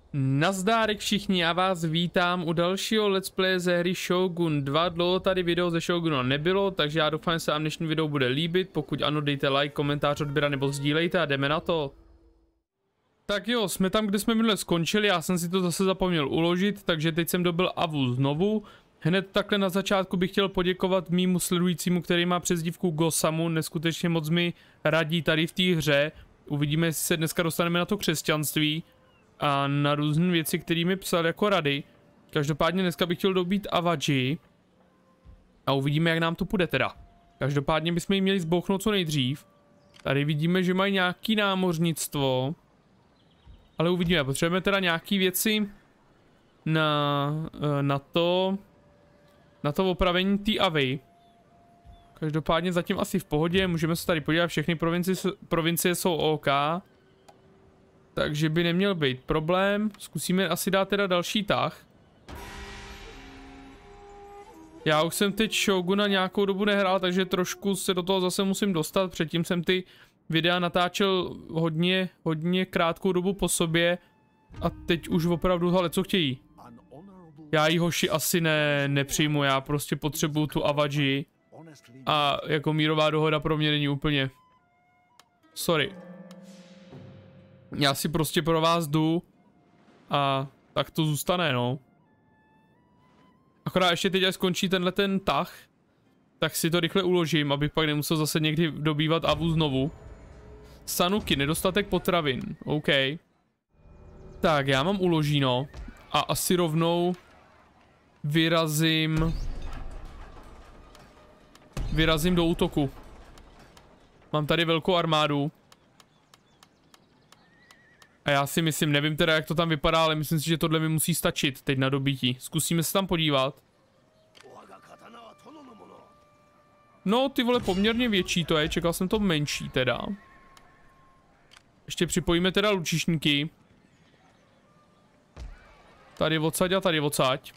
Nazdárek všichni, já vás vítám u dalšího let's play ze hry Shogun 2. Dlouho tady video ze Shogunu nebylo, takže já doufám, že se vám dnešní video bude líbit. Pokud ano, dejte like, komentář, odběr nebo sdílejte a jdeme na to. Tak jo, jsme tam, kde jsme minule skončili, já jsem si to zase zapomněl uložit, takže teď jsem dobil Avu znovu. Hned takhle na začátku bych chtěl poděkovat mýmu sledujícímu, který má přezdívku Gosamu, neskutečně moc mi radí tady v té hře. Uvidíme, jestli se dneska dostaneme na to křesťanství a na různé věci, které mi psal jako rady. Každopádně dneska bych chtěl dobít Awaji a uvidíme, jak nám to půjde teda. Každopádně bychom ji měli zbouchnout co nejdřív. Tady vidíme, že mají nějaký námořnictvo, ale uvidíme. Potřebujeme teda nějaký věci na to opravení té Avy. Každopádně zatím asi v pohodě, můžeme se tady podívat, všechny provincie jsou OK. Takže by neměl být problém. Zkusíme asi dát teda další tah. Já už jsem teď Shoguna nějakou dobu nehrál, takže trošku se do toho zase musím dostat. Předtím jsem ty videa natáčel hodně krátkou dobu po sobě. A teď už opravdu, ale co chtějí? Já jí hoši asi nepřijmu, já prostě potřebuju tu Awaji. A jako mírová dohoda pro mě není úplně. Sorry. Já si prostě pro vás jdu a tak to zůstane, no. Akorát ještě teď, až skončí tenhle ten tah, tak si to rychle uložím, abych pak nemusel zase někdy dobývat Avu znovu. Sanuki, nedostatek potravin, OK. Tak, já mám uložíno a asi rovnou vyrazím do útoku. Mám tady velkou armádu. A já si myslím, nevím teda, jak to tam vypadá, ale myslím si, že tohle mi musí stačit teď na dobítí. Zkusíme se tam podívat. No, ty vole, poměrně větší to je, čekal jsem to menší teda. Ještě připojíme teda lučišníky. Tady odsaď a tady odsaď.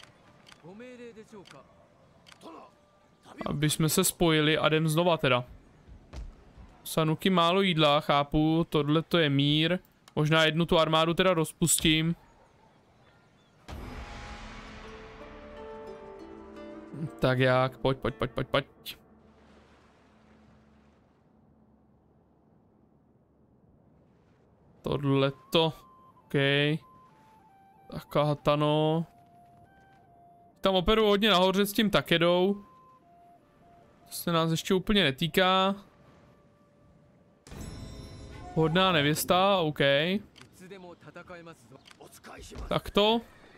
Aby jsme se spojili a jdem znova teda. Sanuki málo jídla, chápu, tohle to je mír. Možná jednu tu armádu teda rozpustím. Tak jak, pojď. Tohleto, OK. Tak Hatano. Tam operuju hodně nahoře s tím Takedou. To se nás ještě úplně netýká. Hodná nevěsta, OK. Takto.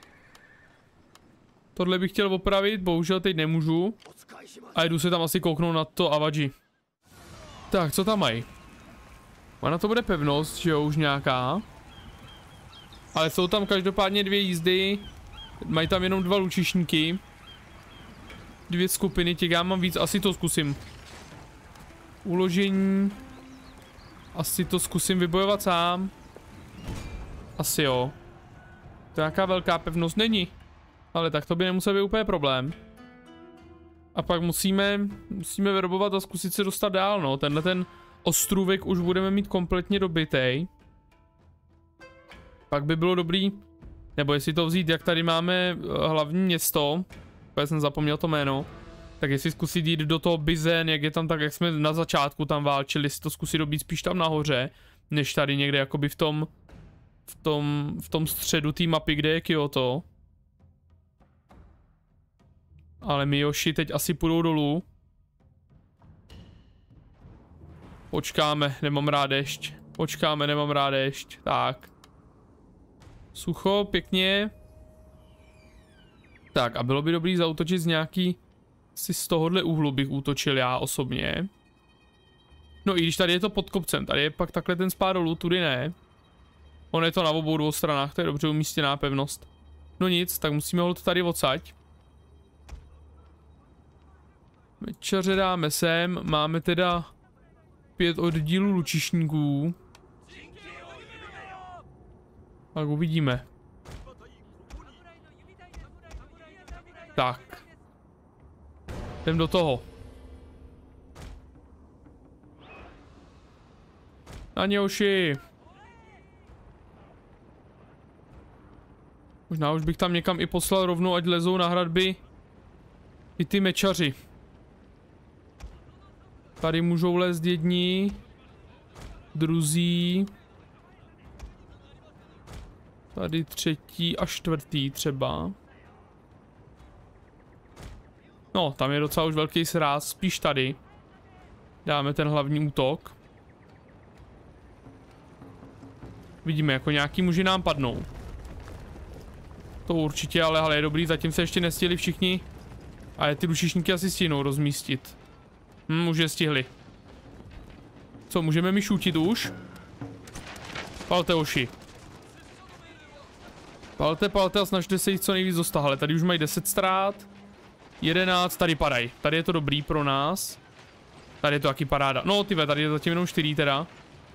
Tohle bych chtěl opravit, bohužel teď nemůžu. A jdu se tam asi kouknout na to Awaji. Tak, co tam mají? Ona to bude pevnost, že jo, už nějaká. Ale jsou tam každopádně 2 jízdy. Mají tam jenom 2 lučišníky. 2 skupiny, těch já mám víc, asi to zkusím. Uložení. Asi to zkusím vybojovat sám. Asi jo. To nějaká velká pevnost není. Ale tak to by nemusel být úplně problém. A pak musíme vyrobovat a zkusit se dostat dál, no. Tenhle ten ostrůvek už budeme mít kompletně dobitej. Pak by bylo dobrý, nebo jestli to vzít, jak tady máme hlavní město. Já jsem zapomněl to jméno. Tak jestli zkusit jít do toho Bizen, jak je tam tak, jak jsme na začátku tam válčili, si to zkusit dobít spíš tam nahoře, než tady někde jakoby v tom středu té mapy, kde je Kyoto. Ale Miyoshi teď asi půjdou dolů. Počkáme, nemám rád dešť. Počkáme, nemám rád dešť. Tak. Sucho, pěkně. Tak a bylo by dobrý zaútočit z nějaký... Asi z tohohle úhlu bych útočil já osobně. No i když tady je to pod kopcem, tady je pak takhle ten spád dolů, tudy ne. On je to na obou 2 stranách, to je dobře umístěná pevnost. No nic, tak musíme ho tady odsaď. Mečaře dáme sem, máme teda 5 oddílů lučišníků. Tak uvidíme. Tak. Jdem do toho. Na Nioshi. Možná už bych tam někam i poslal rovnou, ať lezou na hradby i ty mečaři. Tady můžou lézt jedni, druzí. Tady třetí a čtvrtý třeba. No, tam je docela už velký sráz, spíš tady. Dáme ten hlavní útok. Vidíme, jako nějaký muži nám padnou. To určitě, ale je dobrý, zatím se ještě nestihli všichni. A je ty lučišníky asi stihnou rozmístit. Už je stihli. Co, můžeme mi šutit už? Palte, oši. Palte a snažte se jich co nejvíc dostat. Ale tady už mají 10 ztrát. 11, tady padaj. Tady je to dobrý pro nás. Tady je to taky paráda. No, tyve, tady je zatím jenom 4 teda.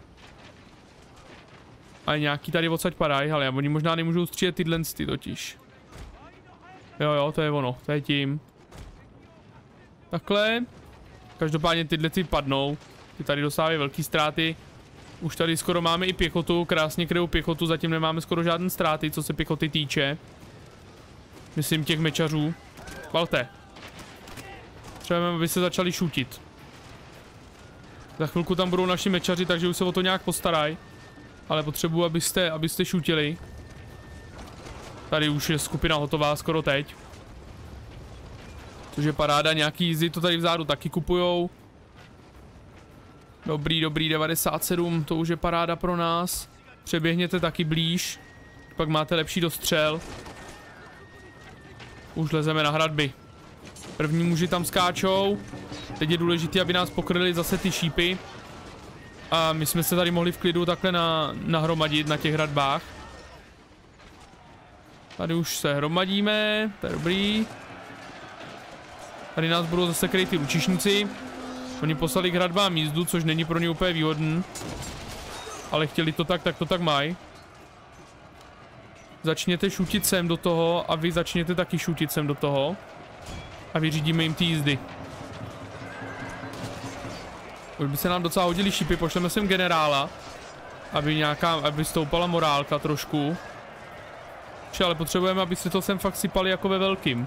Ale nějaký tady odsaď padají, ale oni možná nemůžou střílet tyhle totiž. Jo, to je ono, to je tím. Takhle. Každopádně tyhle ty padnou. Ty tady dostávají velký ztráty. Už tady skoro máme i pěchotu, krásně kryjou pěchotu, zatím nemáme skoro žádné ztráty, co se pěchoty týče. Myslím těch mečařů. Valte. Třeba aby se začali šutit. Za chvilku tam budou naši mečaři, takže už se o to nějak postarají. Ale potřebuji, abyste šutili. Tady už je skupina hotová skoro teď. Což je paráda, nějaký jízdy to tady vzadu taky kupujou. Dobrý, 97, to už je paráda pro nás. Přeběhněte taky blíž. Pak máte lepší dostřel. Už lezeme na hradby. První muži tam skáčou. Teď je důležité, aby nás pokryli zase ty šípy. A my jsme se tady mohli v klidu takhle nahromadit na těch hradbách. Tady už se hromadíme, to je dobrý. Tady nás budou zase kryt ty lučišníci. Oni poslali k hradbám jízdu, což není pro ně úplně výhodný. Ale chtěli to tak to tak mají. Začněte šutit sem do toho a vy začněte taky šutit sem do toho. A vyřídíme jim ty jízdy. Už by se nám docela hodili šípy, pošleme sem generála. Aby stoupala morálka trošku. Ale potřebujeme, aby si to sem fakt sypali jako ve velkým.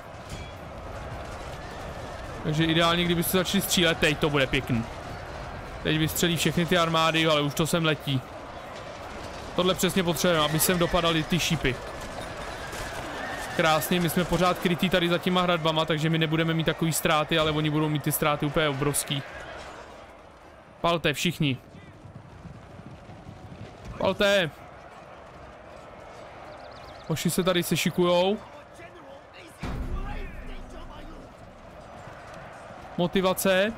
Takže ideálně, kdybyste začali střílet, teď to bude pěkný. Teď vystřelí všechny ty armády, ale už to sem letí. Tohle přesně potřebujeme, aby sem dopadaly ty šípy. Krásně, my jsme pořád krytí tady za těma hradbama, takže my nebudeme mít takový ztráty, ale oni budou mít ty ztráty úplně obrovský. Palte, všichni. Palte. Hoši se tady sešikujou. Motivace.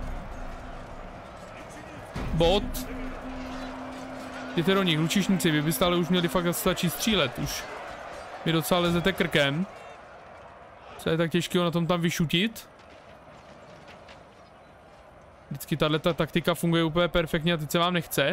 Bot. Jděte do nich, lučišníci, vy byste ale už měli fakt stačit střílet už. Vy docela lezete krkem. Co je tak těžké na tom tam vyšutit? Vždycky tato taktika funguje úplně perfektně a teď se vám nechce.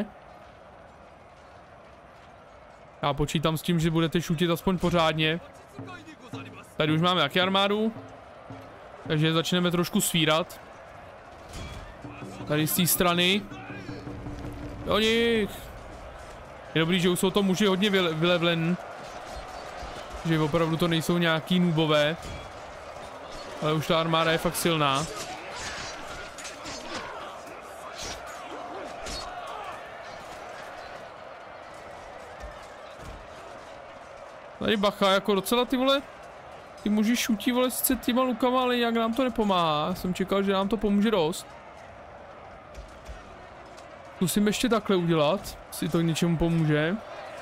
Já počítám s tím, že budete šutit aspoň pořádně. Tady už máme taky armádu. Takže začneme trošku svírat. Tady z té strany. Do nich. Je dobrý, že už jsou to muži hodně vylevlen. Že opravdu to nejsou nějaký noobové. Ale už ta armáda je fakt silná. Tady bacha, jako docela ty vole. Ty muži šutí vole sice těma lukama, ale jak nám to nepomáhá. Jsem čekal, že nám to pomůže dost. Zkusím ještě takhle udělat, si to k něčemu pomůže.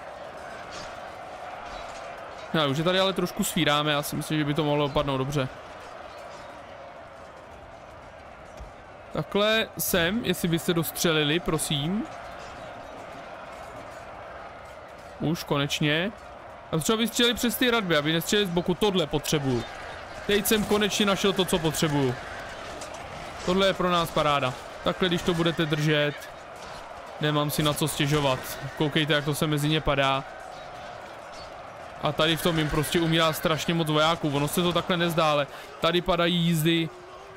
No, už je tady ale trošku svíráme, já si myslím, že by to mohlo dopadnout dobře. Takhle sem, jestli byste dostřelili, prosím. Už, konečně. A třeba vystřelili přes ty hradby, aby nestřelili z boku, tohle potřebuju. Teď jsem konečně našel to, co potřebuju. Tohle je pro nás paráda. Takhle, když to budete držet, nemám si na co stěžovat. Koukejte, jak to se mezi ně padá. A tady v tom jim prostě umírá strašně moc vojáků. Ono se to takhle nezdá, ale tady padají jízdy.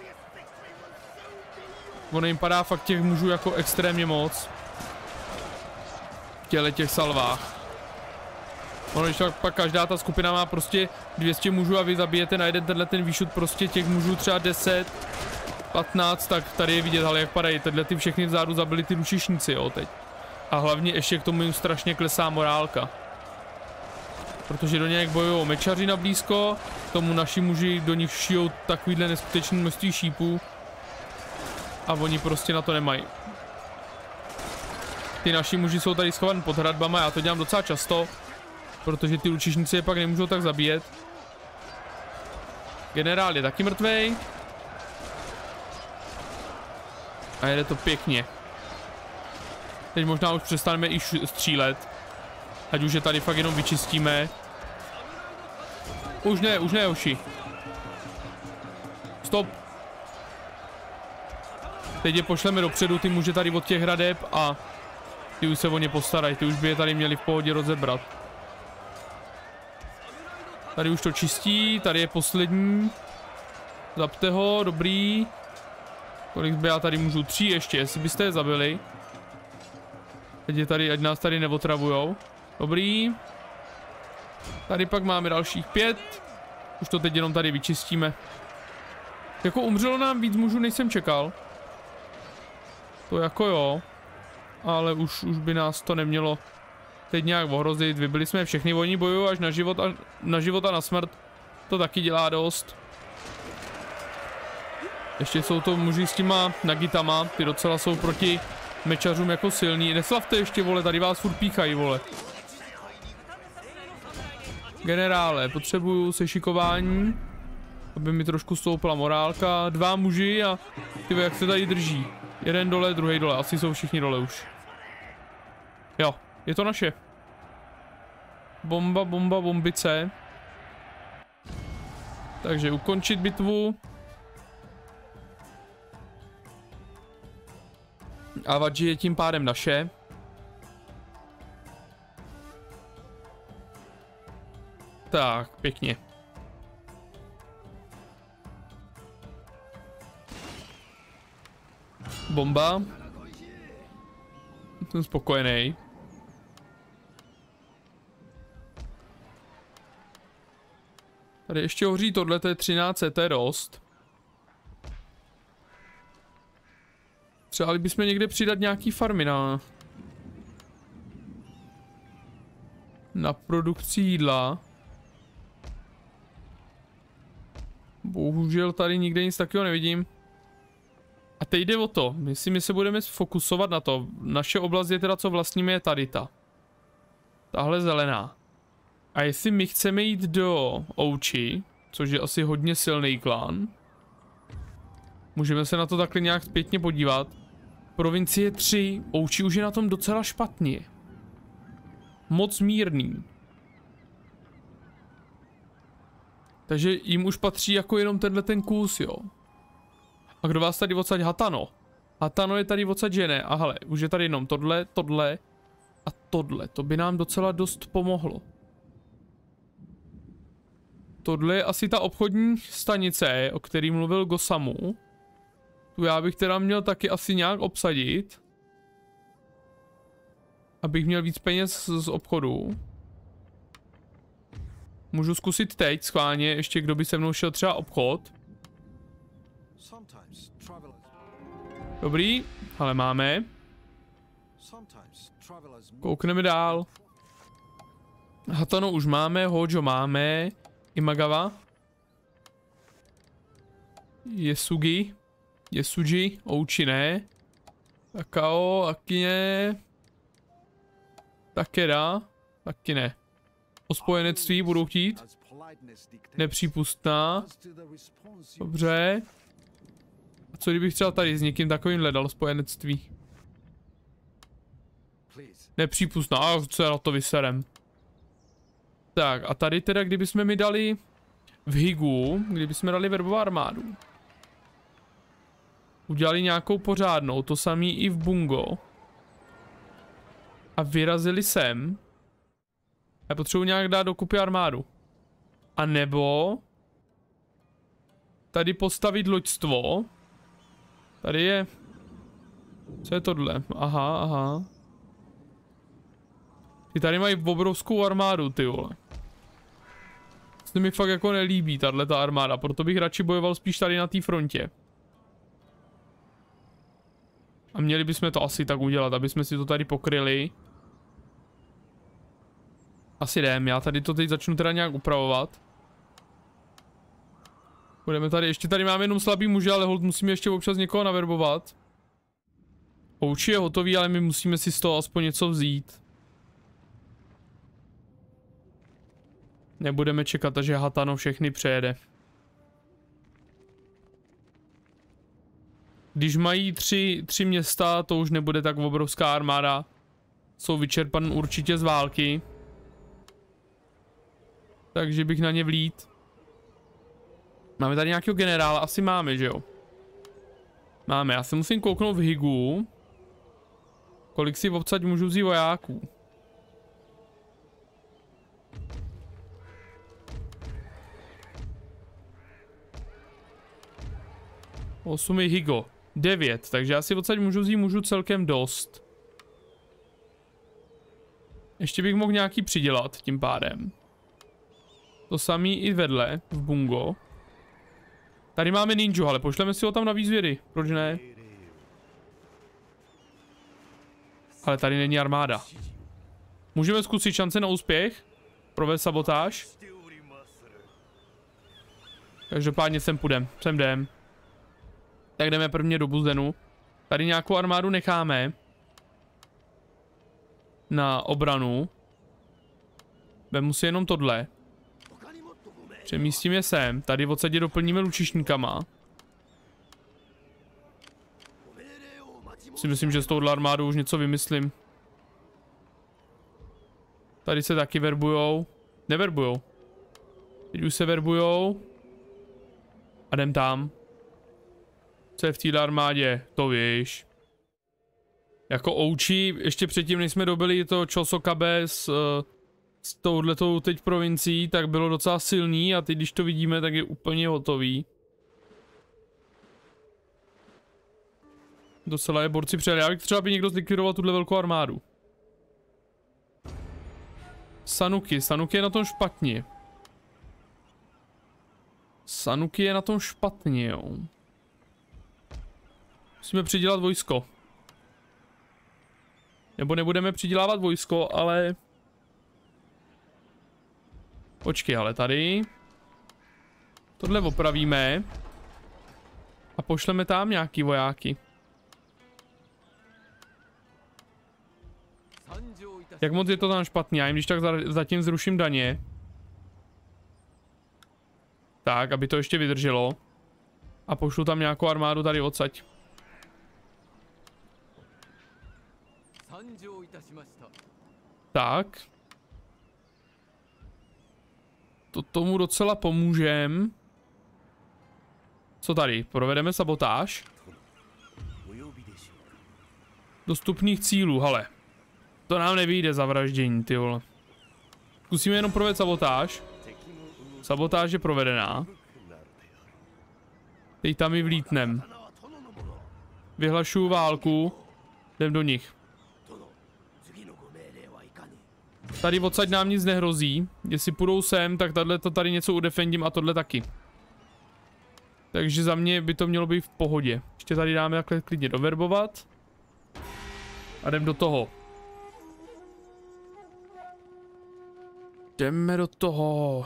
Ono jim padá fakt těch mužů jako extrémně moc. V těch salvách. Ono, když pak každá ta skupina má prostě 200 mužů a vy zabijete na jeden ten výšut prostě těch mužů třeba 10, 15, tak tady je vidět, ale jak padají, tyhle ty všechny vzadu zabili ty lučišníci, jo, teď. A hlavně ještě k tomu jim strašně klesá morálka. Protože do něj bojují mečaři na blízko, k tomu naši muži do nich šijou takovýhle neskutečné množství šípů. A oni prostě na to nemají. Ty naši muži jsou tady schovaní pod hradbama, já to dělám docela často. Protože ty lučišníci je pak nemůžou tak zabíjet. Generál je taky mrtvej. A jede to pěkně. Teď možná už přestaneme i střílet. Ať už je tady fakt jenom vyčistíme. Už ne, Joši. Stop. Teď je pošleme dopředu, ty muže tady od těch hradeb a ty už se o ně postarají, ty už by je tady měli v pohodě rozebrat. Tady už to čistí, tady je poslední. Zapte ho, dobrý. Kolik by já tady můžu? 3 ještě, jestli byste je zabili. Teď je tady, ať nás tady neotravujou. Dobrý. Tady pak máme dalších 5. Už to teď jenom tady vyčistíme. Jako umřelo nám víc mužů, než jsem čekal. To jako jo. Ale už by nás to nemělo teď nějak ohrozit. Vybili jsme všechny, oni bojují až na život a na smrt. To taky dělá dost. Ještě jsou to muži s těma nagitama. Ty docela jsou proti mečařům jako silní. Neslavte ještě, vole, tady vás furt píchají, vole. Generále, potřebuju sešikování, aby mi trošku stoupla morálka. 2 muži a ty jak se tady drží. Jeden dole, druhý dole, asi jsou všichni dole už. Jo, je to naše. Bomba, bombice. Takže ukončit bitvu. Avadži je tím pádem naše. Tak, pěkně. Bomba. Jsem spokojený. Tady ještě hoří tohle, to je 13, to je dost. Třeba bychom někde přidat nějaký farmy na produkci jídla. Bohužel tady nikde nic takového nevidím. A teď jde o to, my se budeme fokusovat na to. Naše oblast je teda, co vlastníme, je tady ta. Tahle zelená. A jestli my chceme jít do Ouči, což je asi hodně silný klán, můžeme se na to takhle nějak zpětně podívat. Provincie 3, Ouči už je na tom docela špatně. Moc mírný. Takže jim už patří jako jenom tenhle ten kus, jo. A kdo vás tady odsaď? Hatano. Hatano je tady odsaď, že ne. A hele, už je tady jenom tohle, tohle a tohle. To by nám docela dost pomohlo. Tohle je asi ta obchodní stanice, o který mluvil Gosamu. Tu já bych teda měl taky asi nějak obsadit. Abych měl víc peněz z obchodu. Můžu zkusit teď schválně, ještě kdo by se mnou šel třeba obchod. Dobrý, ale máme. Koukneme dál. Hatano už máme, Hojo máme. Imagawa. Yesuji, Ouchi ne. Takao, Akine. Takeda, taky ne. O spojenectví budou chtít. Nepřípustná. Dobře. A co kdybych třeba tady s někým takovým hledal spojenectví? Nepřípustná, a co já na to vyserem. Tak a tady teda, kdybychom mi dali v Higu, kdybychom dali verbovou armádu. Udělali nějakou pořádnou, to samý i v Bungo. A vyrazili sem. Já potřebuji nějak dát dokupy armádu. A nebo tady postavit loďstvo. Tady je. Co je tohle? Aha. Ty tady mají obrovskou armádu, ty vole. To mi fakt jako nelíbí, tato armáda, proto bych radši bojoval spíš tady na té frontě. A měli bychom to asi tak udělat, aby jsme si to tady pokryli. Asi jdem, já tady to teď začnu teda nějak upravovat. Budeme tady, ještě tady máme jenom slabý muže, ale hold musíme ještě občas někoho naverbovat. Pouči je hotový, ale my musíme si z toho aspoň něco vzít. Nebudeme čekat, že Hatano všechny přejede. Když mají tři města, to už nebude tak obrovská armáda. Jsou vyčerpan určitě z války. Takže bych na ně vlít. Máme tady nějakého generála, asi máme, že jo? Máme, já se musím kouknout v Higu. Kolik si obsať můžu vzít vojáků? Osm je Higo. 9, takže já si odsaď můžu celkem dost. Ještě bych mohl nějaký přidělat tím pádem. To samý i vedle, v Bungo. Tady máme ninju, ale pošleme si ho tam na výzvědy, proč ne? Ale tady není armáda. Můžeme zkusit šance na úspěch? Provést sabotáž? Každopádně sem půjdem, sem jdem. Tak jdeme prvně do Buzenu. Tady nějakou armádu necháme. Na obranu. Vemu si jenom tohle. Přemístím je sem. Tady v odsadě doplníme lučišníkama. Si myslím, že s touhle armádou už něco vymyslím. Tady se taky verbujou. Neverbujou. Teď už se verbujou. A jdem tam. Co je v téhle armádě? To víš. Jako Ouchi, ještě předtím, než jsme dobili to Chosokabe s touhletou teď provincií, tak bylo docela silný a teď, když to vidíme, tak je úplně hotový. Docela je borci přijeli. Já bych třeba by někdo zlikvidoval tuhle velkou armádu. Sanuki je na tom špatně. Sanuki je na tom špatně, jo. Musíme přidělat vojsko. Nebo nebudeme přidělávat vojsko, ale... Počkej, ale tady... Tohle opravíme. A pošleme tam nějaký vojáky. Jak moc je to tam špatný? Já jim když tak zatím zruším daně. Tak, aby to ještě vydrželo. A pošlu tam nějakou armádu tady odsaď. Tak. To tomu docela pomůžem. Co tady? Provedeme sabotáž. Dostupných cílů, hele. To nám nevyjde za vraždění, ty vole. Zkusíme jenom provést sabotáž. Sabotáž je provedená. Teď tam i vlítnem. Vyhlašuju válku. Jdem do nich. Tady odsaď nám nic nehrozí. Jestli půjdou sem, tak to tady něco udefendím a tohle taky. Takže za mě by to mělo být v pohodě. Ještě tady dáme takhle klidně doverbovat. A jdem do toho. Jdeme do toho.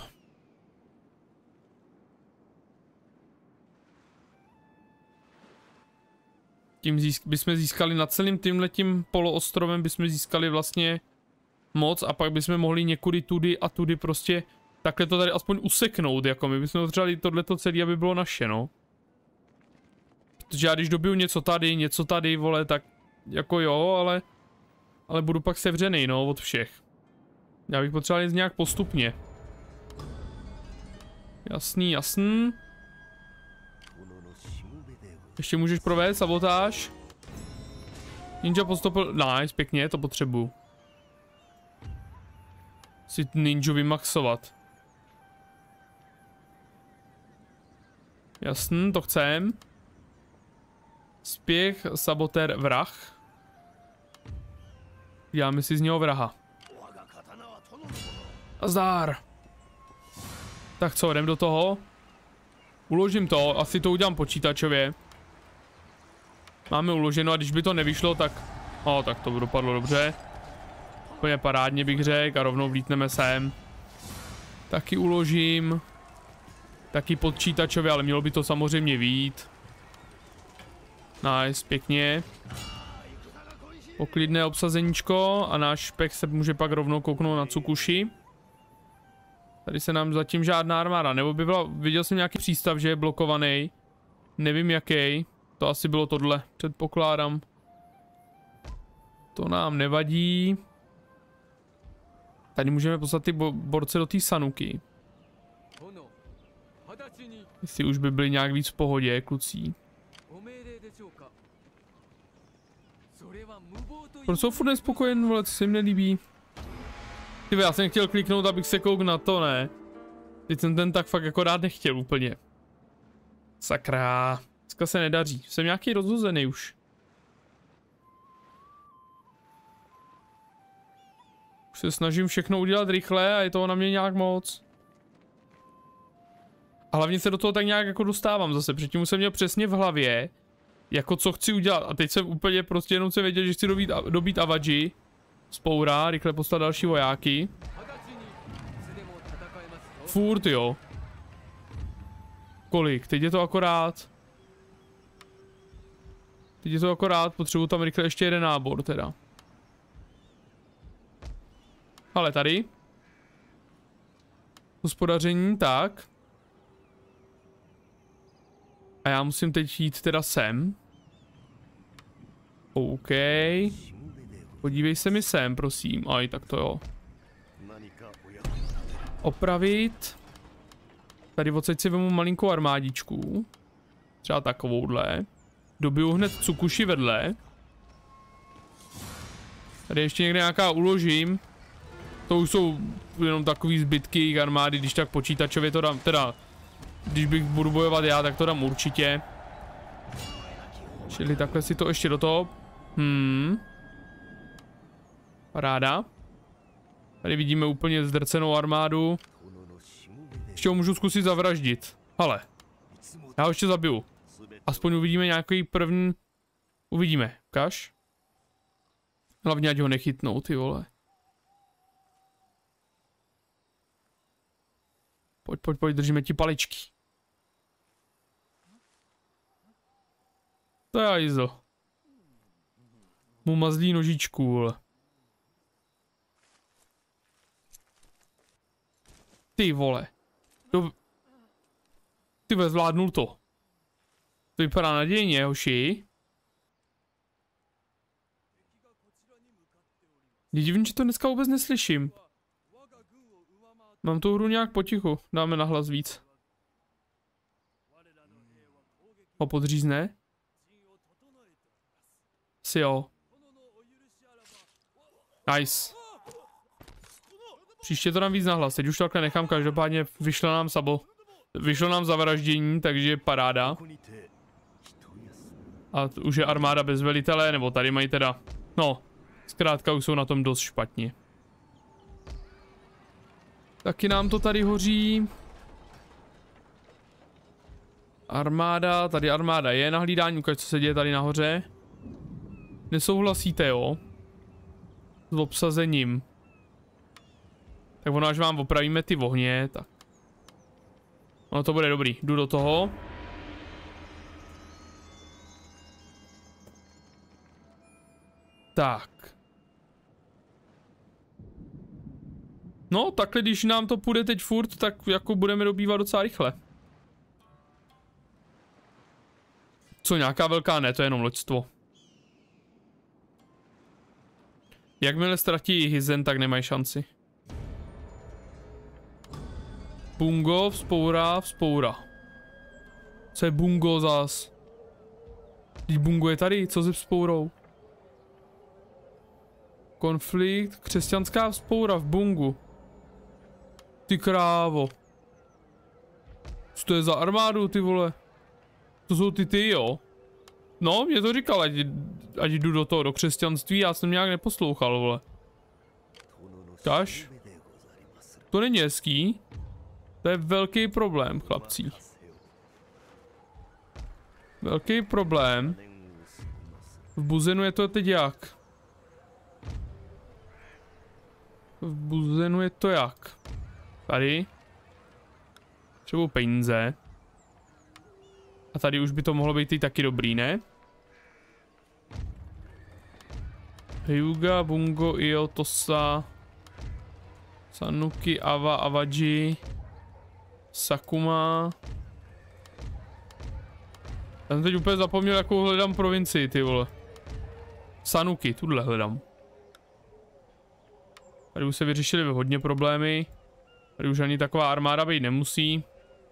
Tím bychom získali nad celým tímhletím poloostrovem, bychom získali vlastně moc a pak bychom mohli někudy tudy a tudy prostě takhle to tady aspoň useknout, jako my bychom potřebovali tohleto celé, aby bylo naše, no. Protože já když dobiju něco tady, vole, tak jako jo, ale budu pak sevřený, no, od všech. Já bych potřeboval jít nějak postupně. Jasný. Ještě můžeš provést sabotáž. Ninja postupil, nice, pěkně, to potřebuju. Si ninju vymaxovat. Jasný, to chcem. Spěch, sabotér, vrah. Děláme si z něho vraha. Zdár. Tak co, jdem do toho? Uložím to, asi to udělám počítačově. Máme uloženo a když by to nevyšlo, tak... tak to by dopadlo dobře. Úplně parádně bych řekl a rovnou vlítneme sem. Taky uložím. Taky počítačově, ale mělo by to samozřejmě vyjít. Nice, pěkně. Poklidné obsazeníčko a náš špek se může pak rovnou kouknout na Tsukushi. Tady se nám zatím žádná armáda, nebo by byla, viděl jsem nějaký přístav, že je blokovaný. Nevím jaký, to asi bylo tohle, předpokládám. To nám nevadí. Tady můžeme poslat ty borce do té Sanuky. Jestli už by byli nějak víc v pohodě, kluci. Proč jsou furt nespokojen, vole, co se jim nelíbí? Tyve, já jsem chtěl kliknout, abych se koukl na to, ne? Teď jsem ten tak fakt jako rád nechtěl úplně. Sakra. Dneska se nedaří. Jsem nějaký rozhozený už. Už se snažím všechno udělat rychle a je toho na mě nějak moc. A hlavně se do toho tak nějak jako dostávám zase. Předtím jsem měl přesně v hlavě, jako co chci udělat. A teď jsem úplně prostě jenom se věděl, že chci dobít Awaji. Spoura, rychle poslat další vojáky. Furt jo. Kolik? Teď je to akorát. Teď je to akorát, potřebuji tam rychle ještě jeden nábor teda. Ale tady. Hospodaření, tak. A já musím teď jít teda sem. OK. Podívej se mi sem, prosím. Aj, tak to jo. Opravit. Tady odsaď si vemu malinkou armádičku. Třeba takovouhle. Dobiju hned Tsukushi vedle. Tady ještě někde nějaká uložím. To už jsou jenom takový zbytky armády, když tak počítačově to dám, teda když bych budu bojovat já, tak to dám určitě. Čili takhle si to ještě do toho. Paráda. Tady vidíme úplně zdrcenou armádu. Ještě ho můžu zkusit zavraždit. Hele. Já ho ještě zabiju. Aspoň uvidíme nějaký první... Uvidíme. Kaž. Hlavně ať ho nechytnou, ty vole. Pojď, držíme ti paličky. To je ajzl. Mu mazlí nožičku, vole. Ty vole. Ty vole, zvládnul to. To vypadá nadějně, hoši. Je divný, že to dneska vůbec neslyším. Mám tu hru nějak potichu, dáme na hlas víc. Ho podřízne? Si jo. Nice. Příště to dám víc na hlas, teď už to takhle nechám, každopádně vyšlo nám zavraždění, takže paráda. A už je armáda bez velitele, nebo tady mají teda, no, zkrátka už jsou na tom dost špatně. Taky nám to tady hoří. Armáda, tady armáda je na hlídání, ukaž, co se děje tady nahoře. Nesouhlasíte, jo? S obsazením. Tak ono, až vám opravíme ty ohně, tak. Ono to bude dobrý, jdu do toho. Tak. No, takhle, když nám to půjde teď furt, tak jako budeme dobývat docela rychle. Co, nějaká velká? Ne, to je jenom loďstvo. Jakmile ztratí Hizen, tak nemají šanci. Bungo, vzpoura. Co je bungo zas? Když bungo je tady, co se vzpourou? Konflikt, křesťanská vzpoura v bungu. Ty krávo. Co to je za armádu, ty vole? To jsou ty, jo? No, mě to říkal, ať jdu do toho, do křesťanství, já jsem nějak neposlouchal, vole. Kaž? To není hezký. To je velký problém, chlapci. Velký problém. V Buzenu je to teď jak? V Buzenu je to jak? Tady. Třeba peníze. A tady už by to mohlo být i taky dobrý, ne? Hyuga, Bungo, Io, Tosa, Sanuki, Ava, Avaji, Sakuma. Já jsem teď úplně zapomněl, jakou hledám provincii, ty vole. Sanuki, tuhle hledám. Tady už se vyřešily hodně problémy. Tady už ani taková armáda být nemusí.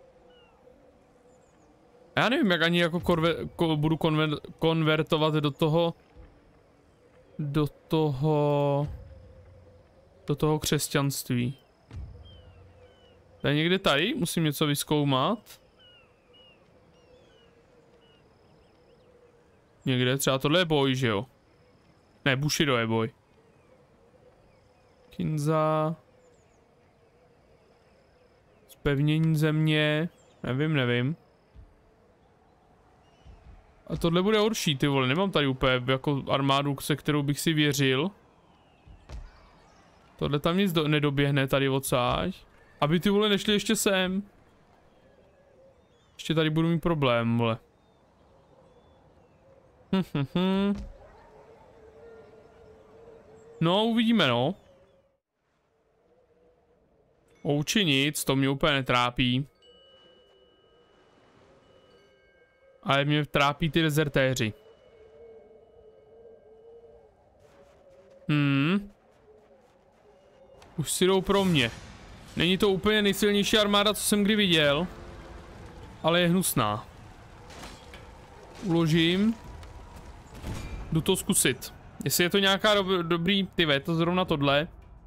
Já nevím, jak ani jako budu konvertovat do toho křesťanství. To je někde tady? Musím něco vyzkoumat. Někde, třeba tohle je boj, že jo? Ne, Bushido je boj. Kinza. Zpevnění země. Nevím. A tohle bude horší, ty vole, nemám tady úplně jako armádu, se kterou bych si věřil. Tohle tam nic nedoběhne tady odsáď. Aby ty vole nešli ještě sem. Ještě tady budu mít problém, vole. No, uvidíme, no. Ouči nic, to mě úplně netrápí. Ale mě trápí ty dezertéři. Už si jdou pro mě. Není to úplně nejsilnější armáda, co jsem kdy viděl. Ale je hnusná. Uložím. Jdu to zkusit. Jestli je to nějaká dobrý, tyve, to zrovna tohle.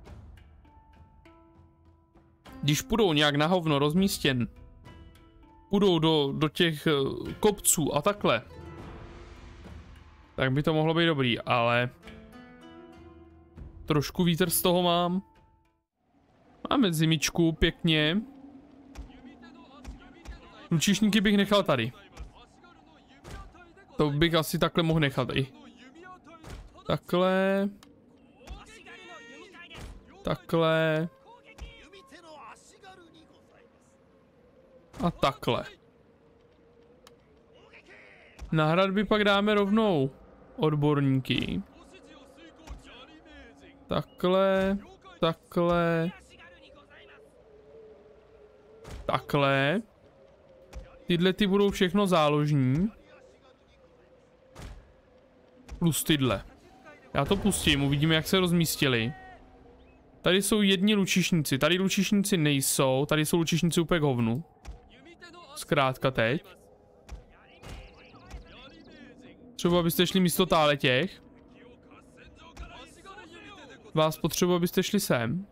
Když půjdou nějak na hovno rozmístěn, půjdou do těch kopců a takhle, tak by to mohlo být dobrý, ale trošku vítr z toho mám. Máme zimičku, pěkně. Lučišníky bych nechal tady. To bych asi takhle mohl nechat i. Takhle. Takhle. A takhle. Na hradby pak dáme rovnou odborníky. Takhle. Takhle. Takhle. Tyhle ty budou všechno záložní. Plus tyhle. Já to pustím, uvidíme, jak se rozmístili. Tady jsou jedni lučišníci, tady lučišníci nejsou, tady jsou lučišníci úplně k hovnu. Zkrátka teď. Třeba abyste šli místo tále těch. Vás potřebuji, abyste šli sem.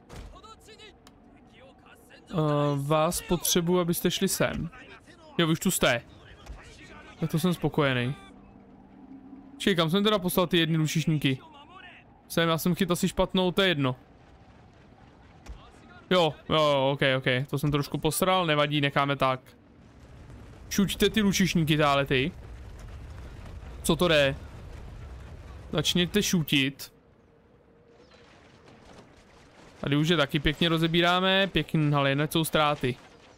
Vás potřebuji, abyste šli sem. Jo, už tu jste. Tak to jsem spokojený. Čekaj, kam jsem teda poslal ty jedny lučišníky? Já jsem chytil asi špatnou, to je jedno. Jo, ok, to jsem trošku posral, nevadí, necháme tak. Šuťte ty lučišníky, tále ty. Co to jde? Začněte šutit. Tady už je taky pěkně rozebíráme, pěkně, ale jen jsou ztráty.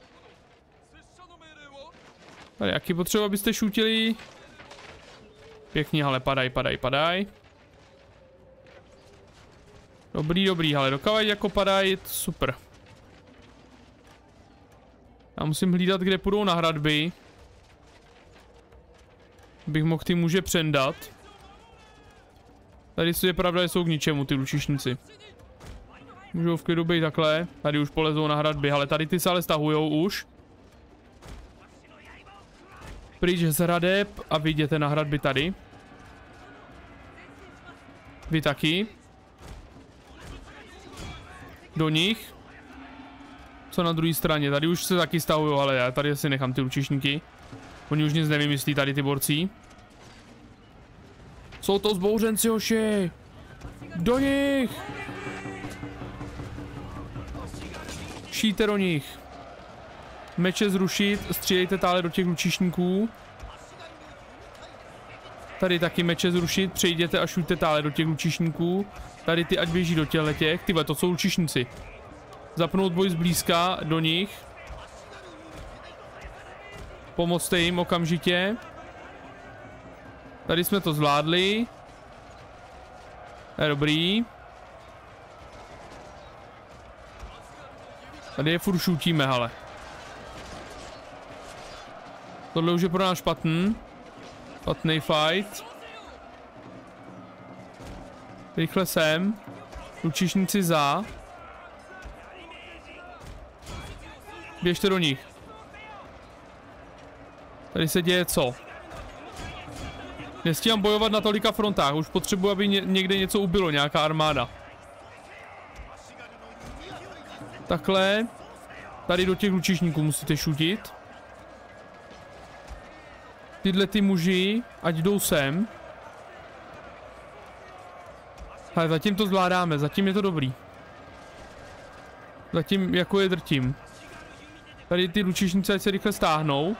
Tady jaký potřeba, abyste šutili? Pěkně, ale padaj. Dobrý, ale dokavať jako padají, super. Já musím hlídat, kde půjdou na hradby. Bych mohl ty muže přendat. Tady je pravda, že jsou k ničemu ty lučišníci. Můžou v klidu být takhle. Tady už polezou na hradby, ale tady ty se ale stahujou už. Pryč z hradeb a vy jděte na hradby tady. Vy taky. Do nich. Co na druhé straně, tady už se taky stahují, ale já tady asi nechám ty lučišníky. Oni už nic nevymyslí tady ty borci. Jsou to zbouřenci, hoši! Do nich! šijte do nich. Meče zrušit, střílejte tále do těch lučišníků. Tady taky meče zrušit, přejděte a šujte tále do těch lučišníků. Tady ty ať běží do těch. Tyhle, to jsou lučišníci. Zapnout boj zblízka do nich. Pomozte jim okamžitě. Tady jsme to zvládli. To je dobrý. Tady je furt šutíme, hele. Tohle už je pro nás špatný. Špatný fight. Rychle sem. Lučišníci za. Běžte do nich. Tady se děje co? Nestíhám bojovat na tolika frontách. Už potřebuji, aby někde něco ubilo. Nějaká armáda. Takhle. Tady do těch lučišníků musíte šutit. Tyhle ty muži, ať jdou sem. Ale zatím to zvládáme, zatím je to dobrý. Zatím jako je drtím. Tady ty lučišnice ať se rychle stáhnou.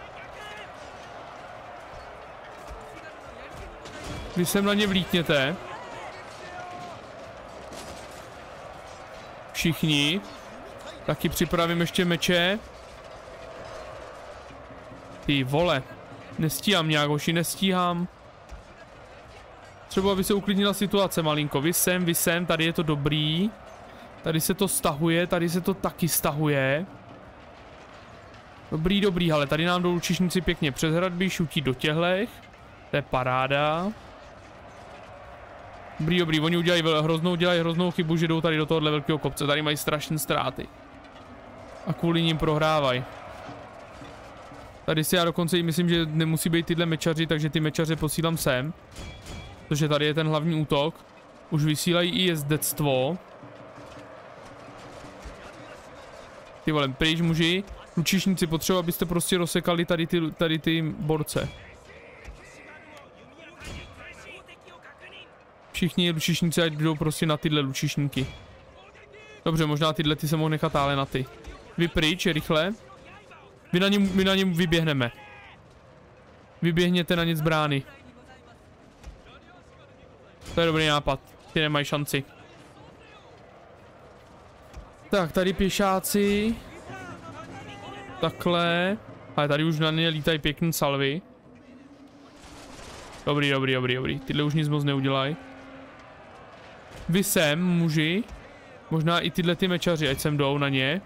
Vy sem na ně vlítněte. Všichni. Taky připravím ještě meče. Ty vole. Nestíhám nějak, hoši, nestíhám. Třeba aby se uklidnila situace malinko. Vy sem, tady je to dobrý. Tady se to stahuje, tady se to taky stahuje. Dobrý, ale tady nám jdou lučišníci pěkně přes hradby, šutí do těhlech. To je paráda. Dobrý, oni dělají hroznou chybu, že jdou tady do tohohle velkého kopce. Tady mají strašné ztráty. A kvůli ním prohrávají. Tady si já dokonce i myslím, že nemusí být tyhle mečaři, takže ty mečaře posílám sem. Protože tady je ten hlavní útok. Už vysílají i jezdectvo. Ty vole, pryč muži. Lučišníci, potřebuji, abyste prostě rozsekali tady ty borce. Všichni lučišníci ať jdou prostě na tyhle lučišníky. Dobře, možná tyhle ty se mohou nechat ale na ty. Vy pryč, rychle. My na něm vyběhneme. Vyběhněte na ně z brány. To je dobrý nápad. Ty nemají šanci. Tak, tady pěšáci. Takhle. Ale tady už na ně lítají pěkný salvy. Dobrý. Tyhle už nic moc neudělají. Vy sem, muži. Možná i tyhle ty mečaři, ať sem jdou na ně.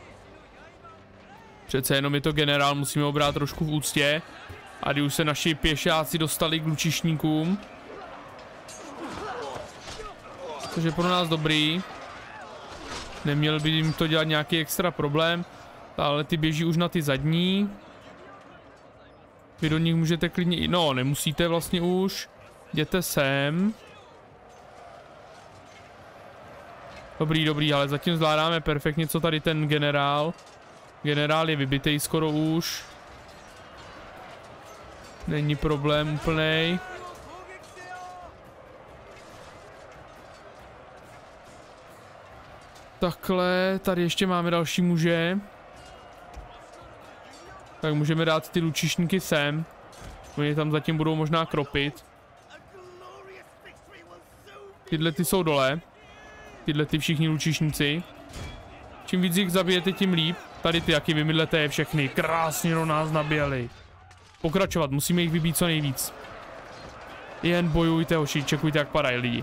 Přece jenom je to generál, musíme ho brát trošku v úctě. A když už se naši pěšáci dostali k lučišníkům. Takže pro nás dobrý. Neměl by jim to dělat nějaký extra problém. Ale ty běží už na ty zadní. Vy do nich můžete klidně... No, nemusíte vlastně už. Jděte sem. Dobrý, ale zatím zvládáme perfektně, co tady ten generál. Generál je vybitej skoro už. Není problém úplnej. Takhle, tady ještě máme další muže. Tak můžeme dát ty lučišníky sem. Oni tam zatím budou možná kropit. Tyhle ty jsou dole. Tyhle ty všichni lučišníci. Čím víc jich zabijete, tím líp. Tady ty, jaký vymydlete je všechny. Krásně do nás naběhli. Pokračovat, musíme jich vybít co nejvíc. Jen bojujte, hoši, čekujte, jak padají lidi.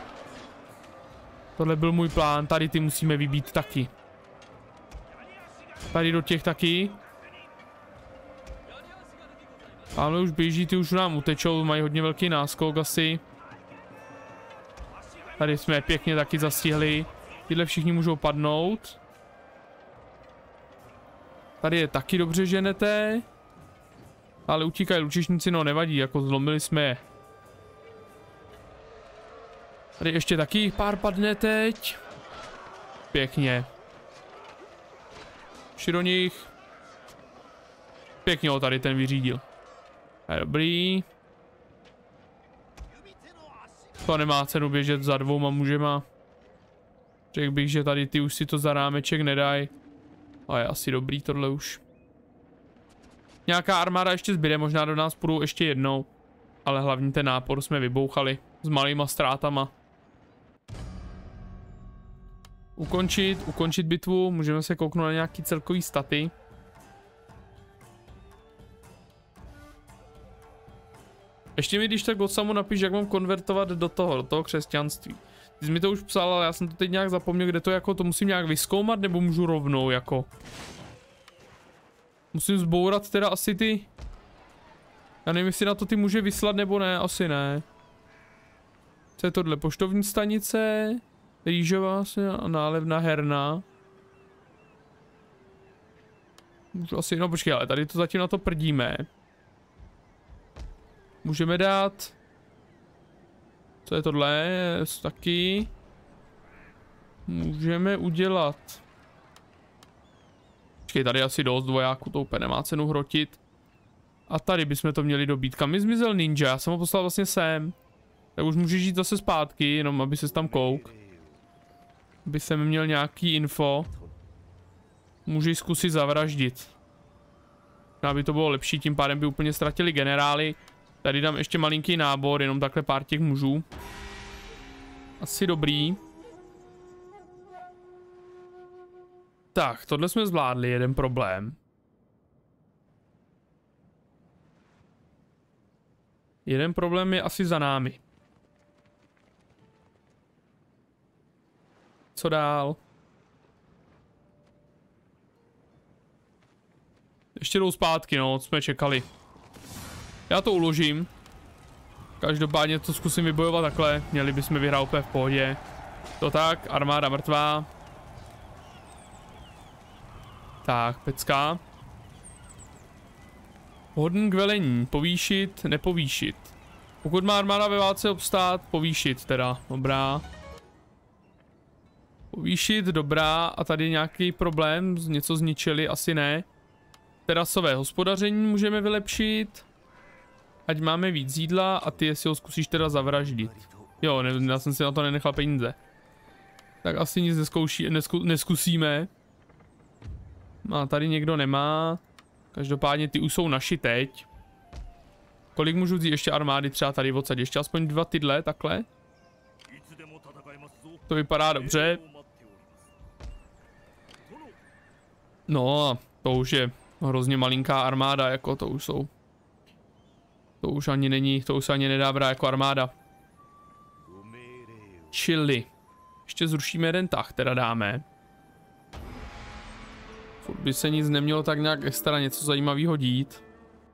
Tohle byl můj plán, tady ty musíme vybít taky. Tady do těch taky. Ale už běží, ty už nám utečou, mají hodně velký náskok asi. Tady jsme pěkně taky zastihli. Tyhle všichni můžou padnout. Tady je taky dobře ženete. Ale utíkají lučišníci, no nevadí, jako zlomili jsme je. Tady ještě taky pár padne teď. Pěkně. Šli do nich. Pěkně ho tady ten vyřídil. Je dobrý. To nemá cenu běžet za dvouma mužema. Řekl bych, že tady ty už si to za rámeček nedají. A je asi dobrý tohle už. Nějaká armáda ještě zbyde, možná do nás půjdou ještě jednou. Ale hlavně ten nápor jsme vybouchali s malýma ztrátama. Ukončit bitvu, můžeme se kouknout na nějaký celkový staty. Ještě mi když tak od samu napiš, jak mám konvertovat do toho křesťanství. Ty jsi mi to už psal, ale já jsem to teď nějak zapomněl, kde to jako, to musím nějak vyzkoumat, nebo můžu rovnou jako. Musím zbourat teda asi ty. Já nevím, jestli na to ty může vyslat nebo ne, asi ne. Co je tohle? Poštovní stanice, rýžová a nálevná herna. Můžu asi, no počkej, ale tady to zatím na to prdíme. Můžeme dát. Co je tohle? Taky. Můžeme udělat. Počkej, tady asi dost vojáků, to úplně nemá cenu hrotit. A tady bychom to měli dobít. Kam mi zmizel ninja? Já jsem ho poslal vlastně sem. Tak už můžeš jít zase zpátky, jenom aby ses tam kouk. Aby jsem měl nějaký info. Můžeš zkusit zavraždit. Aby to bylo lepší, tím pádem by úplně ztratili generály. Tady dám ještě malinký nábor, jenom takhle pár těch mužů. Asi dobrý. Tak, tohle jsme zvládli, jeden problém. Jeden problém je asi za námi. Co dál? Ještě jdou zpátky, no, jsme čekali. Já to uložím. Každopádně to zkusím vybojovat takhle. Měli bychom vyhrát úplně v pohodě. To tak, armáda mrtvá. Tak, pecka. Hodný k velení. Povýšit, nepovýšit. Pokud má armáda ve válce obstát, povýšit teda. Dobrá. Povýšit, dobrá. A tady nějaký problém, něco zničili, asi ne. Terasové hospodaření můžeme vylepšit. Ať máme víc jídla a ty jestli ho zkusíš teda zavraždit. Jo, já jsem si na to nenechal peníze. Tak asi nic neskusíme. A tady někdo nemá. Každopádně ty už jsou naši teď. Kolik můžu vzít ještě armády třeba tady odsaď? Ještě aspoň 2 tyhle, takhle. To vypadá dobře. No, to už je hrozně malinká armáda, jako to už jsou. To už ani není, to už se ani nedá brát jako armáda. Chili. Ještě zrušíme jeden tah, teda dáme. Furt by se nic nemělo tak nějak extra něco zajímavého dít.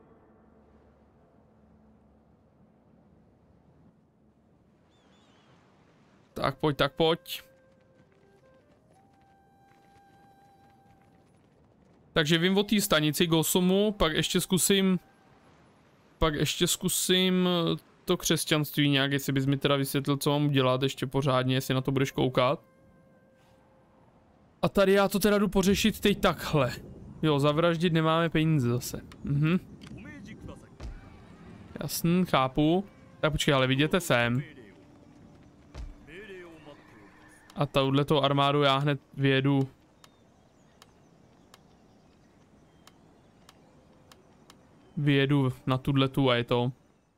Tak pojď, tak pojď. Takže vím o té stanici Gosumu, pak ještě zkusím to křesťanství nějak, jestli bys mi teda vysvětlil, co mám udělat ještě pořádně, jestli na to budeš koukat. A tady já to teda jdu pořešit teď takhle. Jo, zavraždit nemáme peníze zase. Jasný, chápu. Tak počkej, ale vidíte sem. A touhletou armádu já hned vyjedu. Vyjedu na tuhletu a je to.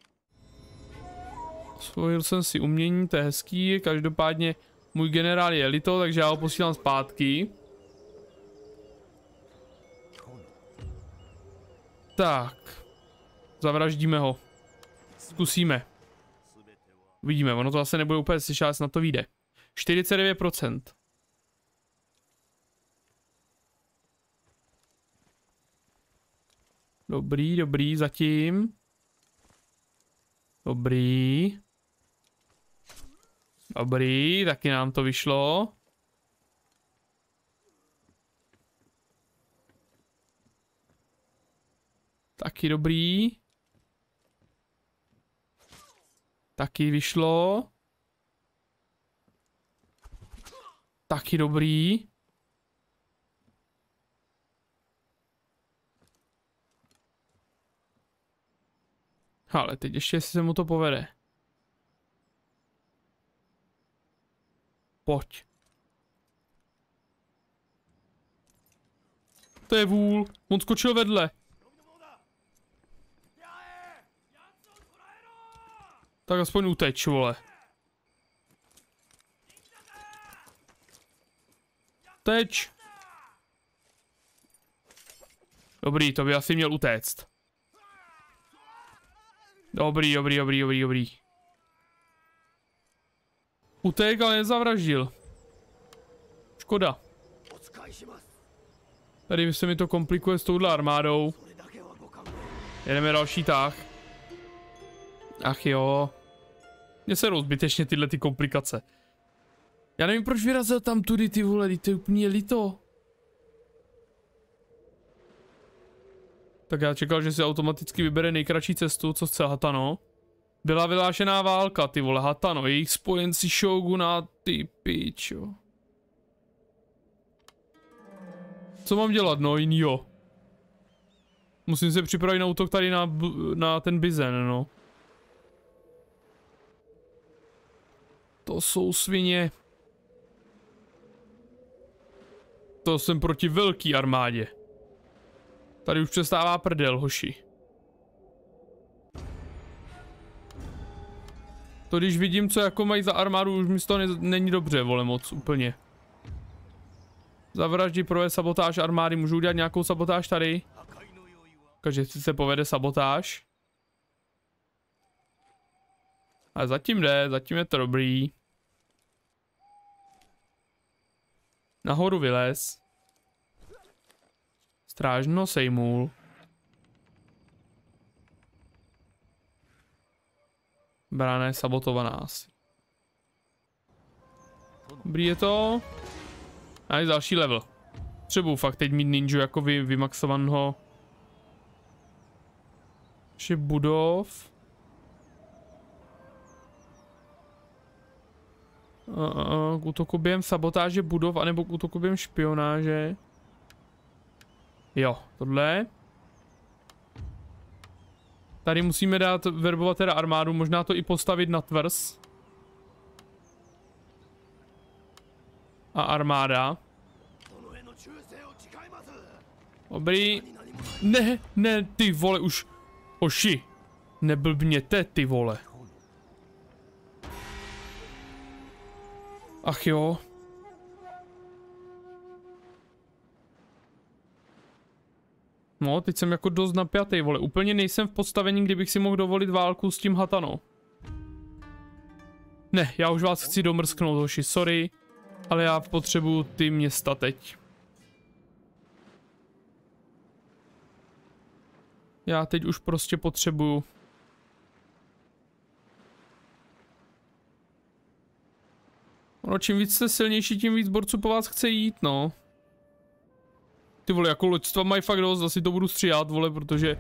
Osvojil jsem si umění, to je hezký, každopádně můj generál je lito, takže já ho posílám zpátky. Tak. Zavraždíme ho. Zkusíme. Uvidíme, ono to asi nebude úplně slyšet, ale snad to vyjde. 49%. Dobrý, dobrý, zatím. Dobrý. Dobrý, taky nám to vyšlo. Taky dobrý. Taky vyšlo. Taky dobrý. Ale teď ještě, jestli se mu to povede. Pojď. To je vůl. On skočil vedle. Tak aspoň uteč, vole. Teč. Dobrý, to by asi měl utéct. Dobrý. Utek, ale nezavraždil. Škoda. Tady se mi to komplikuje s touhle armádou. Jedeme další tah. Ach jo. Mně se zbytečně tyhle ty komplikace. Já nevím, proč vyrazil tam tudy, ty vole, to je úplně líto. Tak já čekal, že si automaticky vybere nejkratší cestu, co chce Hatano. Byla vyhlášená válka, ty vole, Hatano, jejich spojenci Shoguna, ty pičo. Co mám dělat, no jinýho? Musím se připravit na útok tady na ten Bizen, no. To jsou svině. To jsem proti velký armádě. Tady už přestává prdel, hoši. To když vidím, co jako mají za armádu, už mi z toho není dobře, vole, moc, úplně. Zavraždí, provést sabotáž armády, můžu udělat nějakou sabotáž tady? Takže si se povede sabotáž. Ale zatím jde, zatím je to dobrý. Nahoru vylez. Strážno sejmul. Brána je sabotovaná asi. Dobrý je to. A je další level. Třeba fakt teď mít ninju jako vymaxovaného. Ještě budov. K útoku během sabotáže budov, anebo k útoku během špionáže. Jo, tohle. Tady musíme dát verbovat teda armádu, možná to i postavit na tvrz. A armáda. Dobrý. Ne, ty vole, už. Oši. Neblbněte, ty vole. Ach jo. No, teď jsem jako dost napjatý, vole. Úplně nejsem v postavení, kdybych si mohl dovolit válku s tím Hatanou. Ne, já už vás chci domrsknout, hoši, sorry. Ale já potřebuju ty města teď. Já teď už prostě potřebuju. No, čím víc jste silnější, tím víc borců po vás chce jít, no. Ty vole, jako loďstva mají fakt dost, asi to budu stříhat, vole, protože...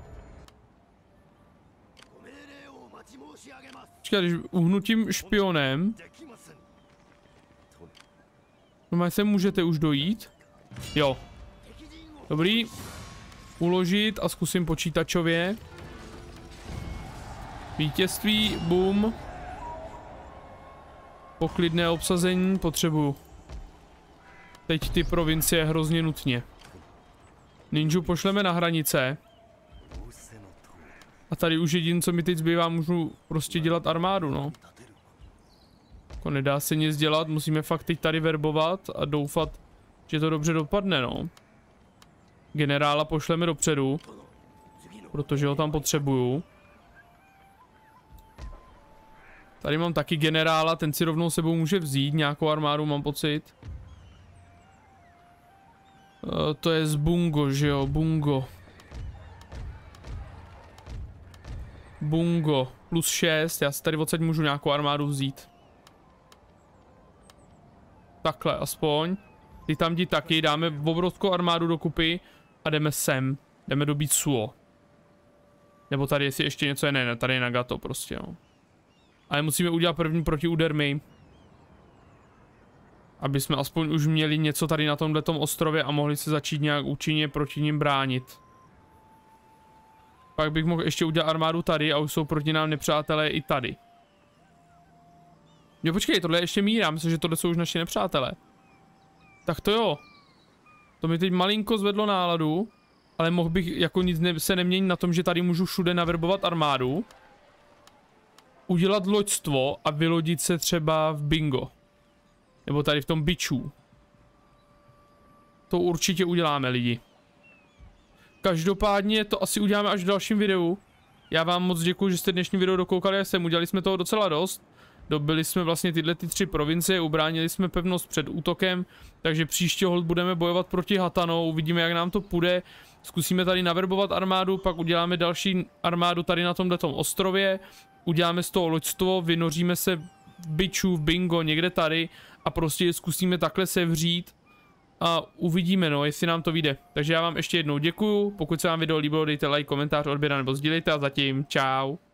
Počkej, když uhnu tím špionem... No, se můžete už dojít? Jo. Dobrý. Uložit a zkusím počítačově. Vítězství, boom. Poklidné obsazení potřebuju. Teď ty provincie hrozně nutně. Ninju pošleme na hranice. A tady už jediné, co mi teď zbývá, můžu prostě dělat armádu, no. Jako nedá se nic dělat, musíme fakt teď tady verbovat a doufat, že to dobře dopadne, no. Generála pošleme dopředu, protože ho tam potřebuju. Tady mám taky generála, ten si rovnou sebou může vzít, nějakou armádu mám pocit. To je z Bungo, že jo, Bungo. Bungo, plus 6, já si tady odsaď můžu nějakou armádu vzít. Takhle aspoň. Ty tam jdi taky, dáme obrovskou armádu dokupy a jdeme sem. Jdeme dobít Suo. Nebo tady jestli ještě něco je, ne, tady je Nagato prostě, no. Ale musíme udělat první protiúder my. Aby jsme aspoň už měli něco tady na tomhletom ostrově a mohli se začít nějak účinně proti nim bránit. Pak bych mohl ještě udělat armádu tady a už jsou proti nám nepřátelé i tady. Jo, počkej, tohle je ještě míra, myslím, že tohle jsou už naši nepřátelé. Tak to jo. To mi teď malinko zvedlo náladu, ale mohl bych jako nic se neměnit na tom, že tady můžu všude naverbovat armádu. Udělat loďstvo a vylodit se třeba v Bingo. Nebo tady v tom biču. To určitě uděláme, lidi. Každopádně to asi uděláme až v dalším videu. Já vám moc děkuji, že jste dnešní video dokoukali a sem. Udělali jsme toho docela dost. Dobili jsme vlastně tyhle 3 provincie, ubránili jsme pevnost před útokem, takže příště hold budeme bojovat proti Hatanou, uvidíme, jak nám to půjde. Zkusíme tady naverbovat armádu, pak uděláme další armádu tady na tomhletom ostrově, uděláme z toho loďstvo, vynoříme se v biču, v Bingo, někde tady a prostě zkusíme takhle sevřít a uvidíme, no, jestli nám to vyjde. Takže já vám ještě jednou děkuju, pokud se vám video líbilo, dejte like, komentář, odběr nebo sdílejte a zatím čau.